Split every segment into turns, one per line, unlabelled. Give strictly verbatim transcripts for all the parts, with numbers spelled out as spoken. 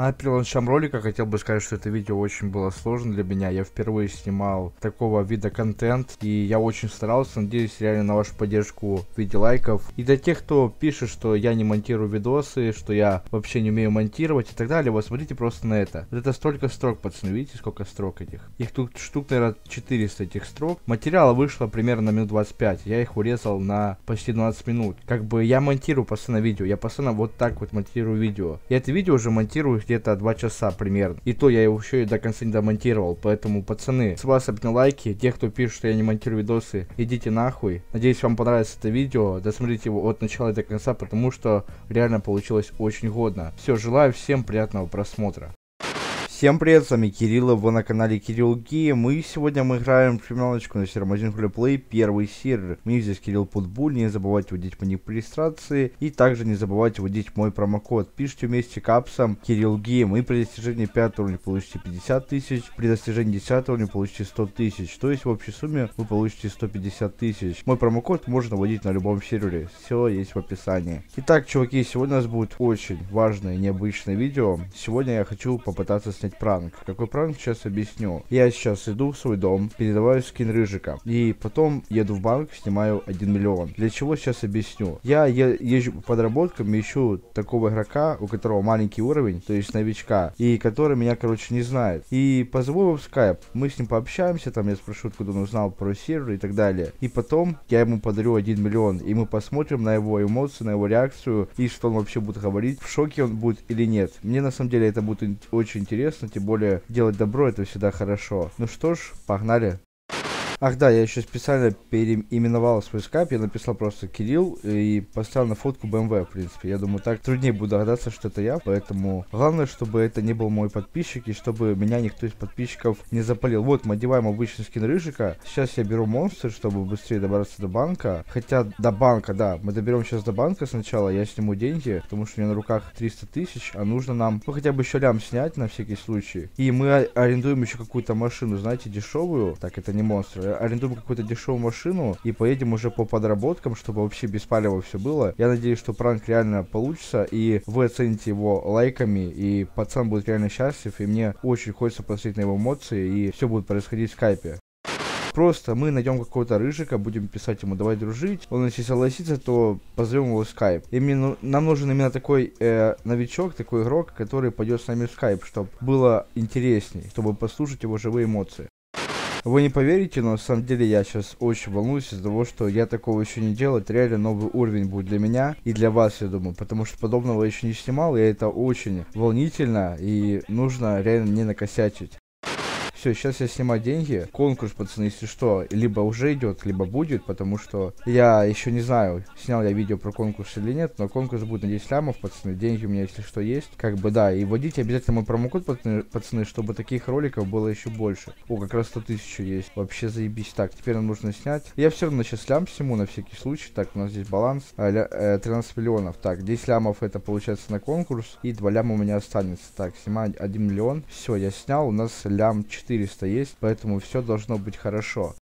А перед началом ролика хотел бы сказать, что это видео очень было сложно для меня. Я впервые снимал такого вида контент, и я очень старался. Надеюсь реально на вашу поддержку в виде лайков. И для тех, кто пишет, что я не монтирую видосы, что я вообще не умею монтировать и так далее, вот смотрите просто на это. Вот это столько строк, пацаны, видите, сколько строк этих? Их тут штук, наверное, четыреста этих строк. Материала вышло примерно на минут двадцать пять. Я их урезал на почти двадцать минут. Как бы я монтирую постоянно видео. Я постоянно вот так вот монтирую видео. Я это видео уже монтирую где-то два часа примерно. И то я его еще и до конца не домонтировал. Поэтому, пацаны, с вас на лайки. Те, кто пишет, что я не монтирую видосы, идите нахуй. Надеюсь, вам понравится это видео. Досмотрите его от начала и до конца, потому что реально получилось очень годно. Все, желаю всем приятного просмотра. Всем привет, с вами Кирилл, вы на канале Кирилл Гейм, и сегодня мы играем в криминалочку на сервере один Play, первый сервер. Мне здесь Кирилл Путбуль, не забывайте вводить мои регистрации, и также не забывайте вводить мой промокод. Пишите вместе капсом Кирилл Гейм, и при достижении пятого уровня получите пятьдесят тысяч, при достижении десятого уровня получите сто тысяч, то есть в общей сумме вы получите сто пятьдесят тысяч. Мой промокод можно вводить на любом сервере, все есть в описании. Итак, чуваки, сегодня у нас будет очень важное и необычное видео. Сегодня я хочу попытаться снять пранк. Какой пранк, сейчас объясню. Я сейчас иду в свой дом, передаваю скин Рыжика, и потом еду в банк, снимаю один миллион. Для чего, сейчас объясню. Я е езжу по подработкам, ищу такого игрока, у которого маленький уровень, то есть новичка, и который меня, короче, не знает. И позову его в скайп, мы с ним пообщаемся, там я спрошу, откуда он узнал про сервер и так далее. И потом я ему подарю один миллион, и мы посмотрим на его эмоции, на его реакцию, и что он вообще будет говорить, в шоке он будет или нет. Мне на самом деле это будет очень интересно. Тем более делать добро это всегда хорошо. Ну что ж, погнали. Ах да, я еще специально переименовал свой скайп, я написал просто Кирилл и поставил на фотку бэ эм вэ, в принципе. Я думаю, так труднее будет догадаться, что это я, поэтому главное, чтобы это не был мой подписчик и чтобы меня никто из подписчиков не запалил. Вот, мы одеваем обычный скин Рыжика. Сейчас я беру монстр, чтобы быстрее добраться до банка. Хотя до банка, да, мы доберем сейчас до банка сначала, я сниму деньги, потому что у меня на руках триста тысяч, а нужно нам, ну, хотя бы еще лям снять на всякий случай. И мы арендуем еще какую-то машину, знаете, дешевую. Так, это не монстр. Арендуем какую-то дешевую машину и поедем уже по подработкам, чтобы вообще без палева все было. Я надеюсь, что пранк реально получится, и вы оцените его лайками, и пацан будет реально счастлив, и мне очень хочется посмотреть на его эмоции, и все будет происходить в скайпе. Просто мы найдем какого-то Рыжика, будем писать ему давай дружить. Он если согласится, то позовем его в скайп. И мне, ну, нам нужен именно такой э, новичок, такой игрок, который пойдет с нами в скайп, чтобы было интересней, чтобы послушать его живые эмоции. Вы не поверите, но на самом деле я сейчас очень волнуюсь из-за того, что я такого еще не делал. Это реально новый уровень будет для меня и для вас, я думаю. Потому что подобного я еще не снимал, и это очень волнительно, и нужно реально не накосячить. Все, сейчас я снимаю деньги. Конкурс, пацаны, если что, либо уже идет, либо будет, потому что я еще не знаю, снял я видео про конкурс или нет, но конкурс будет на десять лямов, пацаны. Деньги у меня, если что, есть. Как бы, да, и вводите обязательно мой промокод, пацаны, пацаны, чтобы таких роликов было еще больше. О, как раз сто тысяч есть. Вообще заебись. Так, теперь нам нужно снять. Я все равно сейчас лям сниму на всякий случай. Так, у нас здесь баланс. А, ля, э, тринадцать миллионов. Так, десять лямов это получается на конкурс. И два ляма у меня останется. Так, снимаю один миллион. Все, я снял. У нас лям четыреста есть, поэтому все должно быть хорошо.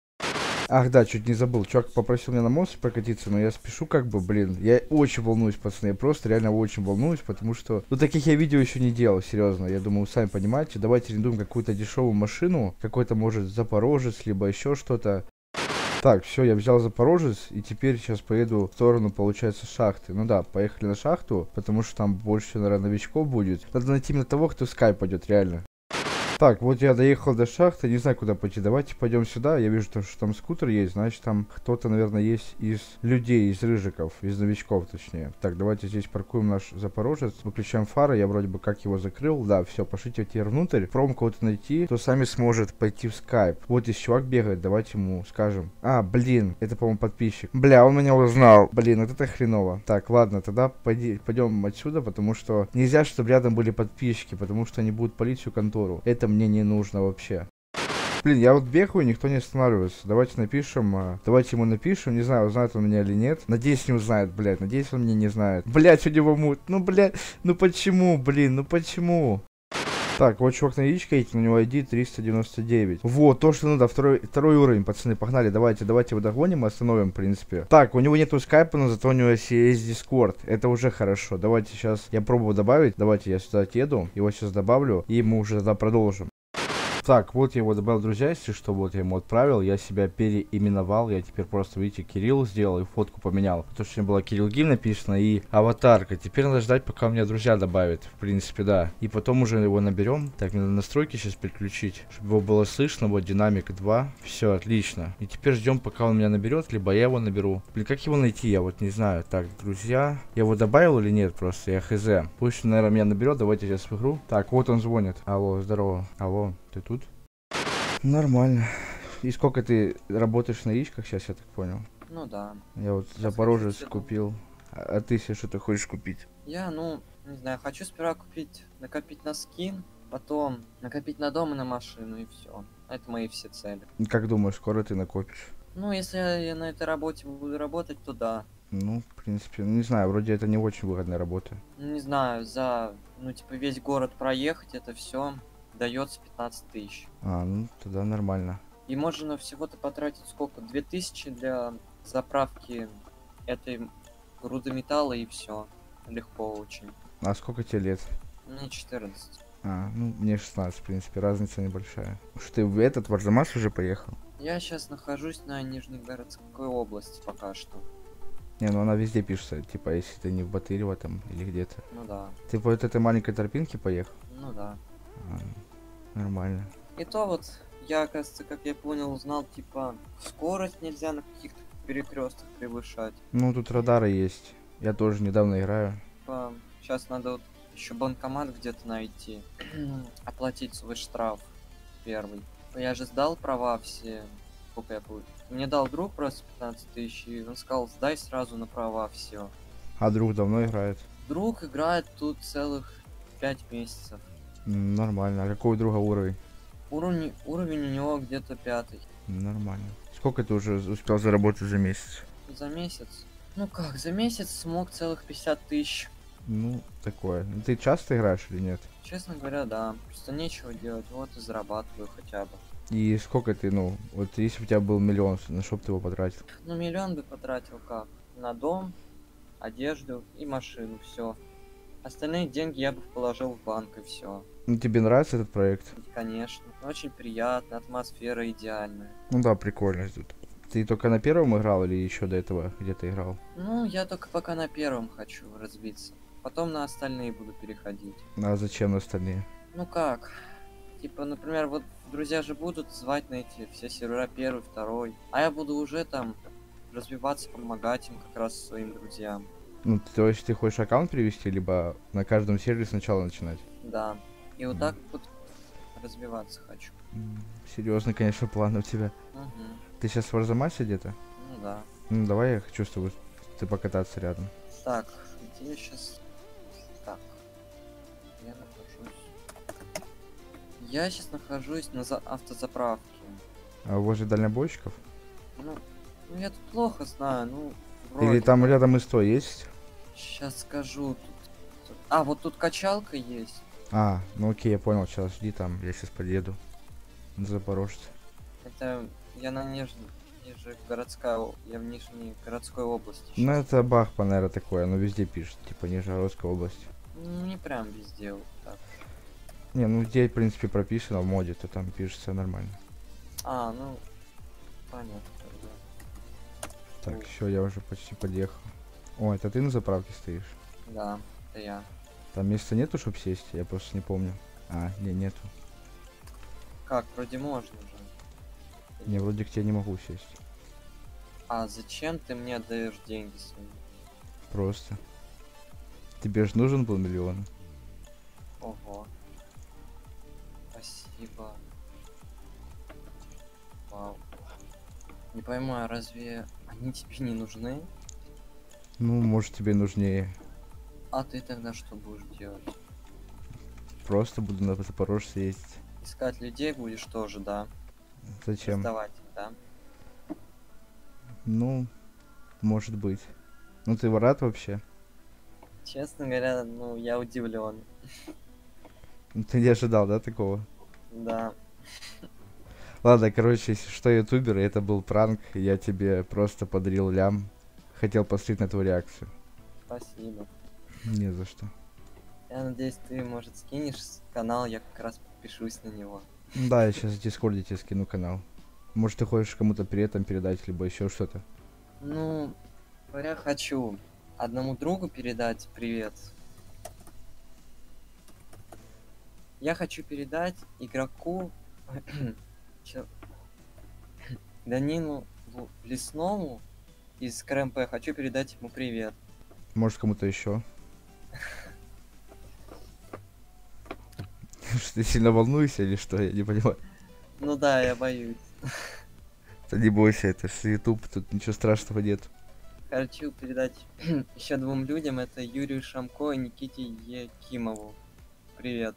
Ах да, чуть не забыл. Чувак попросил меня на монстре прокатиться, но я спешу как бы, блин. Я очень волнуюсь, пацаны. Я просто реально очень волнуюсь, потому что... Ну, таких я видео еще не делал, серьезно. Я думаю, вы сами понимаете. Давайте арендуем какую-то дешевую машину. Какой-то, может, Запорожец, либо еще что-то. Так, все, я взял Запорожец, и теперь сейчас поеду в сторону, получается, шахты. Ну да, поехали на шахту, потому что там больше, наверное, новичков будет. Надо найти именно того, кто в скайп пойдет, реально. Так, вот я доехал до шахты, не знаю, куда пойти. Давайте пойдем сюда. Я вижу, что там скутер есть, значит, там кто-то, наверное, есть из людей, из рыжиков, из новичков, точнее. Так, давайте здесь паркуем наш Запорожец, выключаем фары. Я вроде бы как его закрыл. Да, все, пошлите теперь внутрь. Пром кого-то найти, кто сами сможет пойти в скайп. Вот здесь чувак бегает, давайте ему скажем. А, блин, это, по-моему, подписчик. Бля, он меня узнал. Блин, вот это хреново. Так, ладно, тогда пойди, пойдем отсюда, потому что нельзя, чтобы рядом были подписчики, потому что они будут палить всю контору. Это мне не нужно вообще. Блин, я вот бегаю, никто не останавливается. Давайте напишем, а, давайте ему напишем. Не знаю, узнает он меня или нет. Надеюсь, не узнает, блядь. Надеюсь, он меня не знает. Блядь, у него мут. Ну, блядь, ну почему, блин, ну почему? Так, вот чувак на яичко едет, у него ай ди триста девяносто девять. Вот, то, что надо, второй, второй уровень, пацаны, погнали, давайте, давайте его догоним и остановим, в принципе. Так, у него нету скайпа, но зато у него есть дискорд, это уже хорошо. Давайте сейчас, я пробую добавить, давайте я сюда отъеду, его сейчас добавлю, и мы уже тогда продолжим. Так, вот я его добавил, друзья, если что, вот я ему отправил, я себя переименовал, я теперь просто, видите, Кирилл сделал и фотку поменял, потому что у меня была Кирилл Гим написано и аватарка, теперь надо ждать, пока у меня друзья добавят, в принципе, да, и потом уже его наберем. Так, мне надо настройки сейчас переключить, чтобы его было слышно, вот динамик два, все, отлично, и теперь ждем, пока он меня наберет, либо я его наберу. Блин, как его найти, я вот не знаю. Так, друзья, я его добавил или нет, просто я хз. Пусть, наверное, меня наберет, давайте сейчас в игру. Так, вот он звонит. Алло, здорово, алло, ты тут? Нормально. И сколько ты работаешь на яичках сейчас, я так понял?
Ну да.
Я вот Запорожец купил. А, а ты себе что-то хочешь купить?
Я, ну, не знаю, хочу сперва купить, накопить на скин, потом накопить на дом и на машину, и все. Это мои все цели.
Как думаешь, скоро ты накопишь?
Ну, если я на этой работе буду работать, то да.
Ну, в принципе, ну, не знаю, вроде это не очень выгодная работа.
Ну, не знаю, за, ну, типа, весь город проехать, это все дается пятнадцать тысяч.
А, ну, тогда нормально.
И можно всего-то потратить сколько? две тысячи для заправки этой груды металла, и все. Легко очень.
А сколько тебе лет?
Мне четырнадцать.
А, ну, мне шестнадцать, в принципе, разница небольшая. Что ты в этот, в Арзамас уже поехал?
Я сейчас нахожусь на Нижнегородской области пока что.
Не, ну она везде пишется, типа, если ты не в Батырево там или где-то.
Ну да.
Ты по вот этой маленькой тропинке поехал?
Ну да.
А, нормально.
И то вот, я, оказывается, как я понял, узнал, типа, скорость нельзя на каких-то перекрестках превышать.
Ну, тут радары есть. Я тоже недавно играю.
Типа, сейчас надо вот еще банкомат где-то найти. Оплатить свой штраф первый. Я же сдал права все. Сколько я получил? Мне дал друг просто пятнадцать тысяч, и он сказал, сдай сразу на права все.
А друг давно играет?
Друг играет тут целых пять месяцев.
М, нормально. А какой у друга уровень?
Уровень, уровень у него где-то пятый.
Нормально. Сколько ты уже успел заработать за месяц?
За месяц? Ну как, за месяц смог целых пятьдесят тысяч.
Ну, такое. Ну, ты часто играешь или нет?
Честно говоря, да. Просто нечего делать, вот и зарабатываю хотя бы.
И сколько ты, ну, вот если бы у тебя был миллион, на что бы ты его потратил?
Ну миллион бы потратил как? На дом, одежду и машину, все. Остальные деньги я бы положил в банк и все.
Ну, тебе нравится этот проект?
Конечно. Очень приятно, атмосфера идеальная.
Ну да, прикольно тут. Ты только на первом играл или еще до этого где-то играл?
Ну, я только пока на первом хочу разбиться. Потом на остальные буду переходить.
А зачем на остальные?
Ну как? Типа, например, вот друзья же будут звать на эти все сервера первый, второй. А я буду уже там развиваться, помогать им как раз своим друзьям.
Ну, то есть ты хочешь аккаунт перевести, либо на каждом сервере сначала начинать?
Да. И вот
Мгм.
так вот развиваться хочу.
Серьезный, конечно, план у тебя.
Угу.
Ты сейчас в Арзамасе где-то?
Ну да.
Ну, давай я хочу с тобой ты покататься рядом.
Так, где сейчас... Так. Я нахожусь... Я сейчас нахожусь на за... автозаправке.
А возле дальнобойщиков?
Ну, ну, я тут плохо знаю, ну...
Или
вроде
там
бы.
рядом ИСТО есть?
Сейчас скажу. Тут... тут- А, вот тут качалка есть.
А, ну окей, я понял, сейчас жди там, я сейчас подъеду. На Запорожце.
Это я на нижней... Нижегородская... о- Я в Нижней городской области
Ну
щас.
это Бахпа, наверное, такое, оно везде пишет, типа Нижегородская область.
Ну, не прям везде вот так.
Не, ну где, в принципе, прописано в моде, то там пишется нормально.
А, ну... Понятно тогда.
Так,
Ну.
все, я уже почти подъехал. О, это ты на заправке стоишь?
Да, это я.
Там места нету, чтобы сесть? Я просто не помню. А, не, нету.
Как, вроде можно же.
Не, вроде к тебе не могу сесть.
А зачем ты мне отдаешь деньги свои?
Просто. Тебе же нужен был миллион.
Ого. Спасибо. Вау. Не пойму, а разве они тебе не нужны?
Ну, может, тебе нужнее.
А ты тогда что будешь делать?
Просто буду на Запорожце ездить.
Искать людей будешь тоже, да?
Зачем?
Сдавать, да?
Ну, может быть. Ну, ты рад вообще?
Честно говоря, ну, я удивлен.
Ты не ожидал, да, такого?
Да.
Ладно, короче, если что, ютубер, и это был пранк, я тебе просто подарил лям. Хотел посмотреть на твою реакцию.
Спасибо.
Не за что.
Я надеюсь, ты, может, скинешь канал, я как раз подпишусь на него.
Да, я сейчас в Дискорде тебе скину канал. Может, ты хочешь кому-то привет там передать, либо еще что-то?
Ну, говоря, хочу одному другу передать привет. Я хочу передать игроку чё- Данилу Лу- Лесному из КРМП. Хочу передать ему привет.
Может, кому-то еще? Что, ты сильно волнуешься или что? Я не понимаю.
Ну да, я боюсь.
Да не бойся, это же YouTube, тут ничего страшного нет.
Хочу передать еще двум людям. Это Юрию Шамко и Никите Якимову. Привет.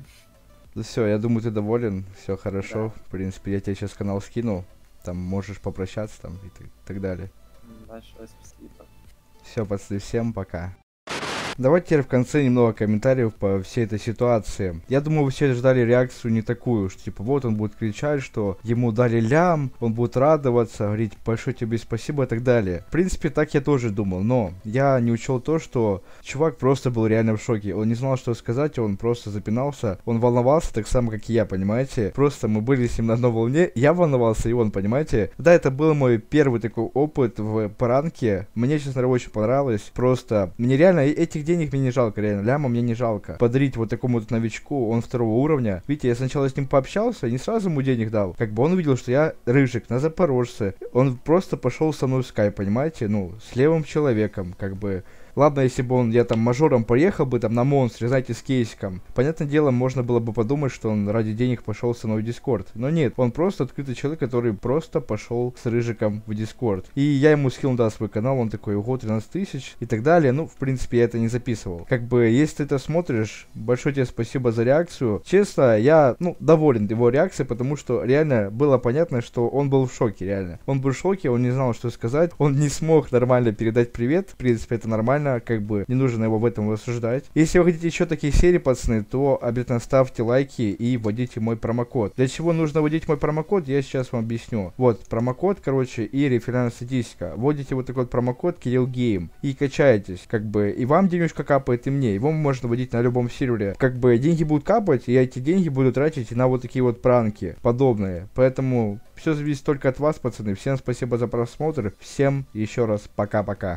Ну все, я думаю, ты доволен, все хорошо. В принципе, я тебе сейчас канал скину. Там можешь попрощаться там и т- так далее.
М, Большое спасибо.
Все, пацаны, всем пока. Давайте теперь в конце немного комментариев по всей этой ситуации. Я думаю, вы все ждали реакцию не такую, что типа вот он будет кричать, что ему дали лям, он будет радоваться, говорить большое тебе спасибо и так далее. В принципе, так я тоже думал, но я не учел то, что чувак просто был реально в шоке. Он не знал, что сказать, он просто запинался, он волновался так само, как и я, понимаете? Просто мы были с ним на одной волне, я волновался, и он, понимаете? Да, это был мой первый такой опыт в пранке. Мне, честно говоря, очень понравилось. Просто мне реально этих денег мне не жалко, реально, ляма мне не жалко. Подарить вот такому вот новичку, он второго уровня. Видите, я сначала с ним пообщался, не сразу ему денег дал. Как бы он увидел, что я рыжик на Запорожце. Он просто пошел со мной в скайп, понимаете? Ну, с левым человеком, как бы. Ладно, если бы он, я там мажором поехал бы там на монстре, знаете, с кейсиком. Понятное дело, можно было бы подумать, что он ради денег пошел со мной в Дискорд. Но нет, он просто открытый человек, который просто пошел с рыжиком в Дискорд. И я ему скинул, да, свой канал, он такой, ого, тринадцать тысяч и так далее. Ну, в принципе, я это не записывал. Как бы, если ты это смотришь, большое тебе спасибо за реакцию. Честно, я, ну, доволен его реакцией, потому что реально было понятно, что он был в шоке, реально. Он был в шоке, он не знал, что сказать. Он не смог нормально передать привет. В принципе, это нормально. Как бы не нужно его в этом осуждать. Если вы хотите еще такие серии, пацаны, то обязательно ставьте лайки и вводите мой промокод. Для чего нужно вводить мой промокод, я сейчас вам объясню. Вот, промокод, короче, и реферальная статистика. Вводите вот такой вот промокод Кирилл Гейм и качаетесь. Как бы и вам денежка капает, и мне. Его можно вводить на любом сервере. Как бы деньги будут капать, и эти деньги буду тратить на вот такие вот пранки подобные. Поэтому все зависит только от вас, пацаны. Всем спасибо за просмотр. Всем еще раз пока-пока.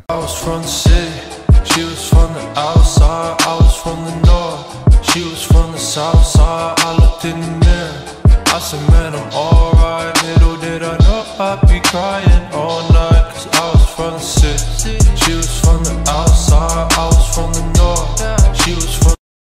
She was from the outside, I was from the north. She was from the south side, I looked in the mirror. I said, man, I'm alright. Little did I know I'd be crying.